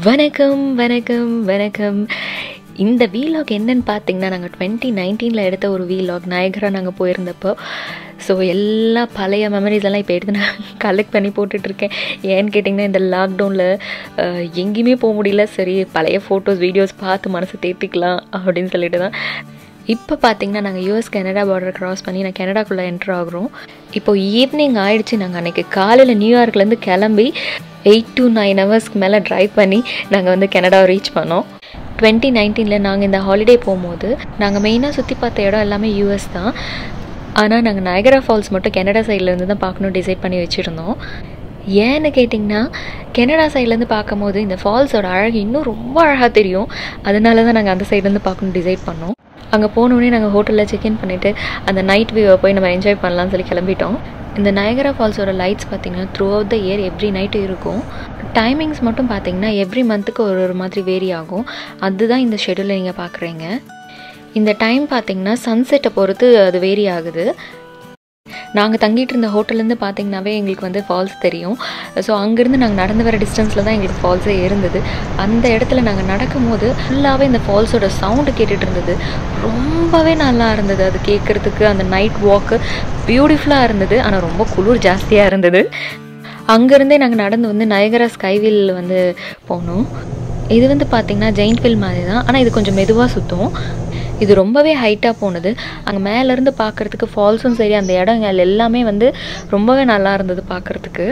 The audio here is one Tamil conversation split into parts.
வணக்கம் வணக்கம் வணக்கம். இந்த வீலாக் என்னன்னு பார்த்தீங்கன்னா, நாங்கள் 2019 எடுத்த ஒரு வீலாக். நயகரா நாங்கள் போயிருந்தப்போ. ஸோ எல்லா பழைய மெமரிஸ் எல்லாம் இப்போ எடுத்து நான் கலெக்ட் பண்ணி போட்டுட்ருக்கேன். ஏன்னு கேட்டிங்கன்னா, இந்த லாக்டவுனில் எங்கேயுமே போக முடியல. சரி, பழைய ஃபோட்டோஸ் வீடியோஸ் பார்த்து மனசை தேர்த்திக்கலாம் அப்படின்னு சொல்லிட்டு தான். இப்போ பார்த்தீங்கன்னா, நாங்கள் யூஎஸ் கனடா பார்டர் க்ராஸ் பண்ணி நான் கனடாக்குள்ளே என்ட்ரு ஆகுறோம். இப்போது ஈவினிங் ஆகிடுச்சு. நாங்கள் அன்றைக்கி காலையில் நியூயார்க்லேருந்து கிளம்பி 8 to 9 ஹவர்ஸ்க்கு மேலே ட்ரைவ் பண்ணி நாங்கள் வந்து கனடாவை ரீச் பண்ணோம். 2019 நாங்கள் இந்த ஹாலிடே போகும்போது நாங்கள் மெயினாக சுற்றி பார்த்த இடம் எல்லாமே யூஎஸ் தான். ஆனால் நாங்கள் நயகரா ஃபால்ஸ் மட்டும் கனடா சைட்லேருந்து தான் பார்க்கணும் டிசைட் பண்ணி வச்சுருந்தோம். ஏன்னு கேட்டிங்கன்னா, கனடா சைட்லேருந்து பார்க்கும்போது இந்த ஃபால்ஸோட அழகு இன்னும் ரொம்ப அழகாக தெரியும். அதனால தான் நாங்கள் அந்த சைட்லேருந்து பார்க்கணும் டிசைட் பண்ணோம். அங்கே போனோடனே நாங்கள் ஹோட்டலில் செக்இன் பண்ணிவிட்டு அந்த நைட் வியூவை போய் நம்ம என்ஜாய் பண்ணலாம்னு சொல்லி கிளம்பிட்டோம். இந்த நயகரா ஃபால்ஸோட லைட்ஸ் பார்த்திங்கன்னா throughout the year every night இருக்கும். டைமிங்ஸ் மட்டும் பார்த்திங்கன்னா எவ்ரி மந்த்துக்கு ஒரு மாதிரி வேரி ஆகும். அதுதான் இந்த ஷெடியூலில் நீங்கள் பார்க்குறீங்க. இந்த டைம் பார்த்திங்கன்னா சன்செட்டை பொறுத்து அது வேரி ஆகுது. நாங்கள் தங்கிட்டு இருந்த ஹோட்டல்லேருந்து பார்த்திங்கனாவே எங்களுக்கு வந்து ஃபால்ஸ் தெரியும். ஸோ அங்கேருந்து நாங்கள் நடந்து வர டிஸ்டன்ஸில் தான் எங்களுக்கு ஃபால்ஸே இருந்தது. அந்த இடத்துல நாங்கள் நடக்கும்போது ஃபுல்லாகவே இந்த ஃபால்ஸோட சவுண்டு கேட்டுட்டு இருந்தது. ரொம்பவே நல்லா இருந்தது அது கேட்குறதுக்கு. அந்த நைட் வாக்கு பியூட்டிஃபுல்லாக இருந்தது. ஆனால் ரொம்ப குளிர் ஜாஸ்தியாக இருந்தது. அங்கேருந்தே நாங்கள் நடந்து வந்து நயகரா ஸ்கைவில் வந்து போனோம். இது வந்து பார்த்திங்கன்னா ஜெயின்ட் வீல் மாதிரி தான். ஆனால் இது கொஞ்சம் மெதுவாக சுற்றும். இது ரொம்பவே ஹைட்டாக போனது. அங்கே மேலேருந்து பார்க்குறதுக்கு ஃபால்ஸும் சரி, அந்த இடங்கள் எல்லாமே வந்து ரொம்பவே நல்லா இருந்தது பார்க்குறதுக்கு.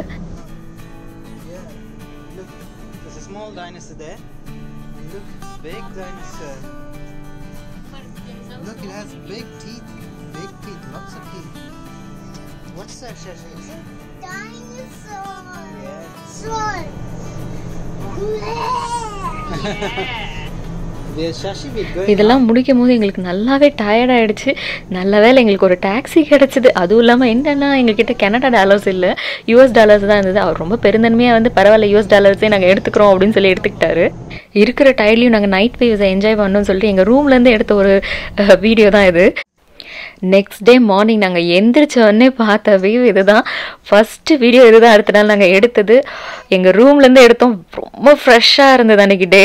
இதெல்லாம் முடிக்கும் போது எங்களுக்கு நல்லாவே டயர்ட் ஆகிடுச்சு. நல்ல வேலை எங்களுக்கு ஒரு டாக்ஸி கிடச்சிது. அதுவும் இல்லாமல் என்னென்னா, எங்ககிட்ட கனடா டாலர்ஸ் இல்லை, யூஎஸ் டாலர்ஸ் தான் இருந்தது. அவர் ரொம்ப பெருந்தன்மையாக வந்து பரவாயில்ல யூஎஸ் டாலர்ஸே நாங்கள் எடுத்துக்கிறோம் அப்படின்னு சொல்லி எடுத்துக்கிட்டாரு. இருக்கிற டயர்லையும் நாங்கள் நைட் வியூஸை என்ஜாய் பண்ணணும்னு சொல்லிட்டு எங்கள் ரூம்லேருந்து எடுத்த ஒரு வீடியோ தான் இது. நெக்ஸ்ட் டே மார்னிங் நாங்கள் எந்திரிச்சோடனே பார்த்த வியூ இது தான். ஃபஸ்ட்டு வீடியோ இது தான். அடுத்த நாள் நாங்கள் எடுத்தது எங்கள் ரூம்லேருந்து எடுத்தோம். ரொம்ப ஃப்ரெஷ்ஷாக இருந்தது அன்றைக்கி டே.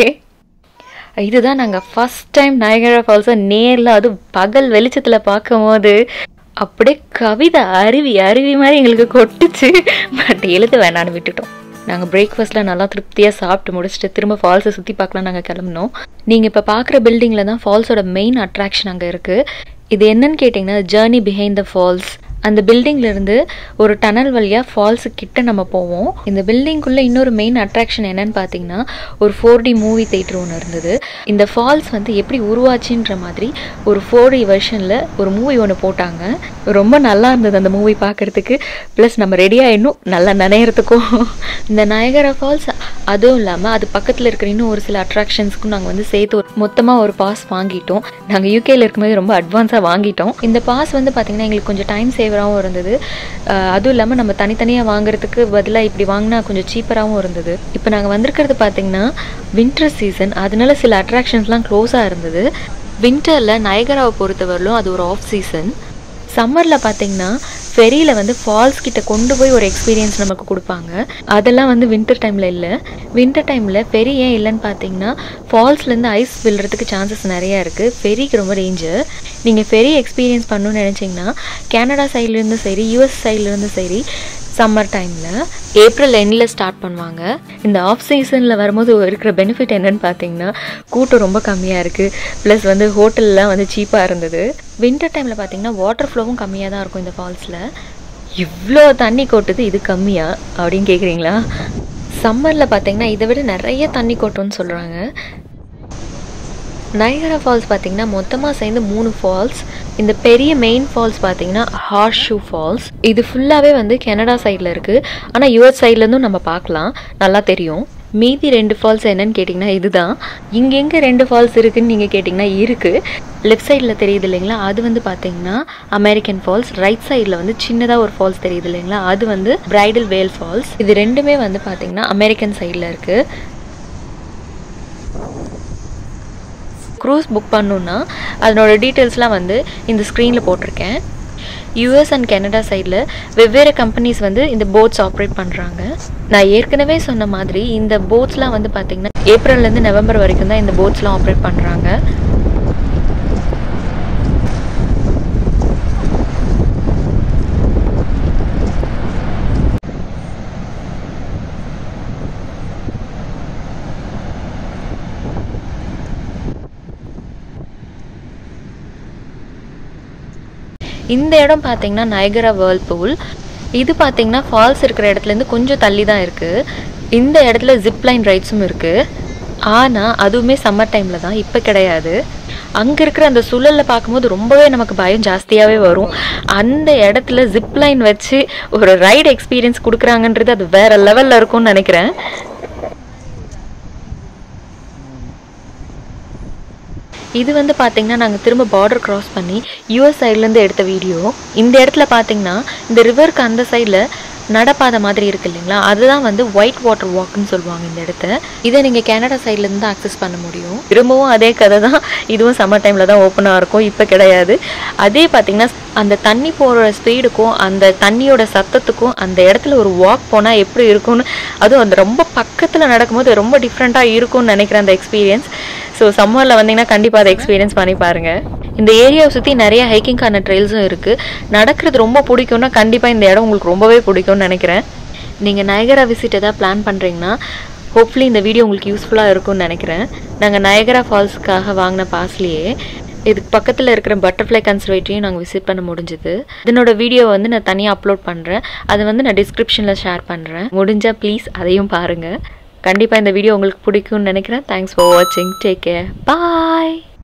இதுதான் நாங்கள் ஃபஸ்ட் டைம் நயகரா ஃபால்ஸை நேரில் அது பகல் வெளிச்சத்தில் பார்க்கும் போது அப்படியே கவிதை அருவி மாதிரி எங்களுக்கு கொட்டுச்சு. பட் எழுத வேணான்னு விட்டுட்டோம். நாங்கள் பிரேக்ஃபாஸ்ட்டில் நல்லா திருப்தியாக சாப்பிட்டு முடிச்சுட்டு திரும்ப ஃபால்ஸை சுற்றி பார்க்கலாம் நாங்கள் கிளம்பினோம். நீங்கள் இப்போ பார்க்குற பில்டிங்கில் தான் ஃபால்ஸோட மெயின் அட்ராக்ஷன் அங்கே இருக்குது. இது என்னன்னு கேட்டிங்கன்னா, ஜேர்னி பிஹைண்ட் த ஃபால்ஸ். அந்த பில்டிங்லேருந்து ஒரு டனல் வழியாக ஃபால்ஸு கிட்ட நம்ம போவோம். இந்த பில்டிங்குள்ளே இன்னொரு மெயின் அட்ராக்ஷன் என்னன்னு பார்த்தீங்கன்னா, ஒரு 4D மூவி தேட்டர் ஒன்று இருந்தது. இந்த ஃபால்ஸ் வந்து எப்படி உருவாச்சுன்ற மாதிரி ஒரு 4D வெர்ஷனில் ஒரு மூவி ஒன்று போட்டாங்க. ரொம்ப நல்லா இருந்தது அந்த மூவி பார்க்குறதுக்கு. ப்ளஸ் நம்ம ரெடியாக இன்னும் நல்லா நினைக்கிறதுக்கும். இந்த நயகரா ஃபால்ஸ் அதுவும் இல்லாமல் அது பக்கத்தில் இருக்கிற இன்னும் ஒரு சில அட்ராக்ஷன்ஸ்க்கும் நாங்கள் வந்து சேர்த்து மொத்தமாக ஒரு பாஸ் வாங்கிட்டோம். நாங்கள் யூகேயில் இருக்கும்போது ரொம்ப அட்வான்ஸாக வாங்கிட்டோம். இந்த பாஸ் வந்து பார்த்திங்கன்னா எங்களுக்கு கொஞ்சம் டைம் சேவராகவும் இருந்தது. அதுவும் இல்லாமல் நம்ம தனித்தனியாக வாங்குறதுக்கு பதிலாக இப்படி வாங்கினா கொஞ்சம் சீப்பராகவும் இருந்தது. இப்போ நாங்கள் வந்திருக்கிறது பார்த்திங்கன்னா வின்டர் சீசன். அதனால சில அட்ராக்ஷன்ஸ்லாம் க்ளோஸாக இருந்தது. வின்டரில் நயகராவை பொறுத்தவரையிலும் அது ஒரு ஆஃப் சீசன். சம்மரில் பார்த்திங்கன்னா ஃபெரியில் வந்து ஃபால்ஸ் கிட்ட கொண்டு போய் ஒரு எக்ஸ்பீரியன்ஸ் நமக்கு கொடுப்பாங்க. அதெல்லாம் வந்து வின்டர் டைமில் இல்லை. வின்டர் டைமில் ஃபெரி ஏன் இல்லைன்னு பார்த்தீங்கன்னா, ஃபால்ஸ்லேருந்து ஐஸ் விழுறதுக்கு சான்சஸ் நிறையா இருக்குது. ஃபெரிக்கு ரொம்ப டேஞ்சர். நீங்கள் ஃபெரி எக்ஸ்பீரியன்ஸ் பண்ணணும்னு நினச்சிங்கன்னா கனடா சைட்லேருந்து சரி, யூஎஸ் சைட்லேருந்து சரி, சம்மர் டைமில் ஏப்ரல் எண்டில் ஸ்டார்ட் பண்ணுவாங்க. இந்த ஆஃப் சீசனில் வரும்போது இருக்கிற பெனிஃபிட் என்னென்னு பார்த்தீங்கன்னா, கூட்டம் ரொம்ப கம்மியாக இருக்குது. ப்ளஸ் வந்து ஹோட்டல்லாம் வந்து சீப்பாக இருந்தது. வின்டர் டைமில் பார்த்தீங்கன்னா வாட்டர் ஃப்ளோவும் கம்மியாக தான் இருக்கும் இந்த ஃபால்ஸில். இவ்வளோ தண்ணி கொட்டுது, இது கம்மியா அப்படின்னு கேட்குறீங்களா? சம்மரில் பார்த்தீங்கன்னா இதை விட நிறைய தண்ணி கொட்டும்னு சொல்கிறாங்க. நயகரா ஃபால்ஸ் பார்த்திங்கன்னா மொத்தமாக சேர்ந்து 3 ஃபால்ஸ். இந்த பெரிய மெயின் ஃபால்ஸ் பார்த்திங்கன்னா ஹார்ஸ் ஷூ ஃபால்ஸ். இது ஃபுல்லாகவே வந்து கனடா சைடில் இருக்குது. ஆனால் யூஎஸ் சைட்லேருந்தும் நம்ம பார்க்கலாம், நல்லா தெரியும். மீதி 2 ஃபால்ஸ் என்னன்னு கேட்டிங்கன்னா இதுதான். இங்கெங்கே 2 ஃபால்ஸ் இருக்குதுன்னு நீங்கள் கேட்டிங்கன்னா இருக்குது. லெஃப்ட் சைடில் தெரியுது இல்லைங்களா, அது வந்து பார்த்திங்கன்னா அமெரிக்கன் ஃபால்ஸ். ரைட் சைடில் வந்து சின்னதாக ஒரு ஃபால்ஸ் தெரியுது இல்லைங்களா, அது வந்து பிரைடல் வேல் ஃபால்ஸ். இது ரெண்டுமே வந்து பார்த்திங்கன்னா அமெரிக்கன் சைடில் இருக்குது. க்ரூஸ் புக் பண்ணணுன்னா அதனோட டீட்டெயில்ஸ்லாம் வந்து இந்த ஸ்க்ரீனில் போட்டிருக்கேன். யூஎஸ் அண்ட் கனடா சைடில் வெவ்வேறு கம்பெனிஸ் வந்து இந்த போட்ஸ் ஆப்ரேட் பண்ணுறாங்க. நான் ஏற்கனவே சொன்ன மாதிரி இந்த போட்ஸ்லாம் வந்து பார்த்திங்கன்னா ஏப்ரல்லேருந்து நவம்பர் வரைக்கும் தான் இந்த போட்ஸ்லாம் ஆப்ரேட் பண்ணுறாங்க. இந்த இடம் பார்த்தீங்கன்னா நயகரா வேர்ல்பூல். இது பார்த்தீங்கன்னா ஃபால்ஸ் இருக்கிற இடத்துலேருந்து கொஞ்சம் தள்ளி தான் இருக்குது. இந்த இடத்துல ஜிப்லைன் ரைட்ஸும் இருக்குது. ஆனால் அதுவுமே சம்மர் டைமில் தான், இப்போ கிடையாது. அங்கே இருக்கிற அந்த சுழலில் பார்க்கும்போது ரொம்பவே நமக்கு பயம் ஜாஸ்தியாகவே வரும். அந்த இடத்துல ஜிப்லைன் வச்சு ஒரு ரைடு எக்ஸ்பீரியன்ஸ் கொடுக்குறாங்கன்றது அது வேறு லெவலில் இருக்கும்னு நினைக்கிறேன். இது வந்து பார்த்திங்கன்னா நாங்கள் திரும்ப பார்டர் க்ராஸ் பண்ணி யூஎஸ் சைட்லேருந்து எடுத்த வீடியோ. இந்த இடத்துல பார்த்திங்கன்னா இந்த ரிவருக்கு அந்த சைடில் நடப்பாதை மாதிரி இருக்குது இல்லைங்களா, அதுதான் வந்து ஒயிட் வாட்டர் வாக்குன்னு சொல்லுவாங்க இந்த இடத்த. இதை நீங்கள் கனடா சைட்லேருந்து தான் ஆக்சஸ் பண்ண முடியும். திரும்பவும் அதே கதை தான், இதுவும் சம்மர் டைமில் தான் ஓப்பனாக இருக்கும், இப்போ கிடையாது. அதே பார்த்திங்கன்னா அந்த தண்ணி போகிற ஸ்பீடுக்கும் அந்த தண்ணியோட சத்தத்துக்கும் அந்த இடத்துல ஒரு வாக் போனால் எப்படி இருக்கும்னு, அதுவும் அந்த ரொம்ப பக்கத்தில் நடக்கும்போது ரொம்ப டிஃப்ரெண்ட்டாக இருக்கும்னு நினைக்கிறேன் அந்த எக்ஸ்பீரியன்ஸ். ஸோ சம்மரில் வந்தீங்கன்னா கண்டிப்பாக அதை எக்ஸ்பீரியன்ஸ் பண்ணி பாருங்கள். இந்த ஏரியாவை சுற்றி நிறைய ஹைக்கிங்கான ட்ரெயில்ஸும் இருக்குது. நடக்கிறது ரொம்ப பிடிக்கும்னா கண்டிப்பாக இந்த இடம் உங்களுக்கு ரொம்பவே பிடிக்கும்னு நினைக்கிறேன். நீங்கள் நயகரா விசிட் எதாவது பிளான் பண்ணுறீங்கன்னா ஹோப்ஃபுல்லி இந்த வீடியோ உங்களுக்கு யூஸ்ஃபுல்லாக இருக்கும்னு நினைக்கிறேன். நாங்கள் நயகரா ஃபால்ஸுக்காக வாங்கின பாஸ்லேயே இதுக்கு பக்கத்தில் இருக்கிற பட்டர்ஃப்ளை கன்சர்வேட்டரியும் நாங்கள் விசிட் பண்ண முடிஞ்சுது. இதனோட வீடியோ வந்து நான் தனியாக அப்லோட் பண்ணுறேன். அதை வந்து நான் டிஸ்கிரிப்ஷனில் ஷேர் பண்ணுறேன். முடிஞ்சால் ப்ளீஸ் அதையும் பாருங்கள். கண்டிப்பாக இந்த வீடியோ உங்களுக்கு பிடிக்கும்னு நினைக்கிறேன். தேங்க்ஸ் ஃபார் வாட்சிங். Take care. பாய்.